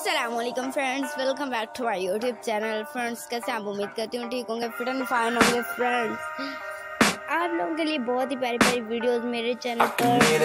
अस्सलामुअलैकुम friends, welcome back to my YouTube channel. Friends, कैसे आप? उम्मीद करती हूँ ठीक होंगे, फिट एंड फाइन होंगे। फ्रेंड्स, आप लोगों के लिए बहुत ही प्यारी प्यारी वीडियोस मेरे चैनल पर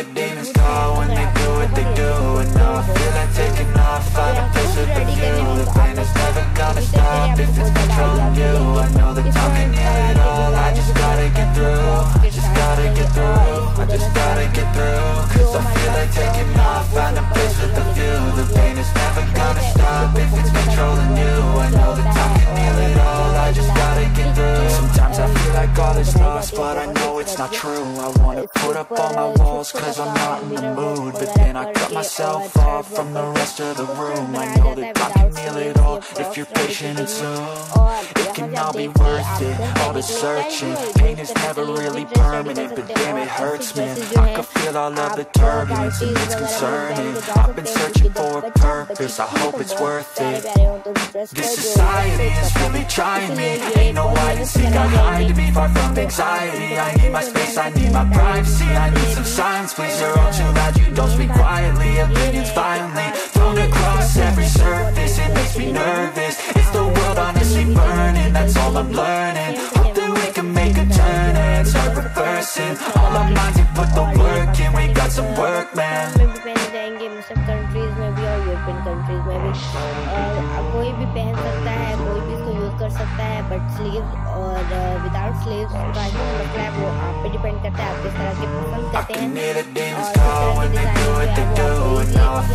but I know it's not true. I wanna put up all my walls cause I'm not in the mood, but then I cut myself off from the rest of the room. I know that I can heal it all if you're patient and soon it can all be worth it, all the searching. Pain is never really permanent, but damn it hurts, man. I can feel all of the turbulence and it's concerning. I've been searching for a purpose, I hope it's worth it. This society is really trying me. Ain't no hide and seek, I hide to be far from anxiety. I need my space, I need my privacy. I need some silence, please, you're all too loud. You don't speak quietly, opinions violently thrown across every surface. It makes me nervous, it's the world honestly burning. That's all I'm learning, hope that we can make a turn and start reversing all our minds and put the work in. We got some work, man. Countries में भी और European countries में भी कोई भी पहन सकता है, कोई भी इसको यूज कर सकता है, बट स्लीव्स और विदाउट स्लीव्स का जो मतलब है वो आप पे डिपेंड करता है, आप किस तरह के पसंद करते हैं और किस तरह के डिजाइन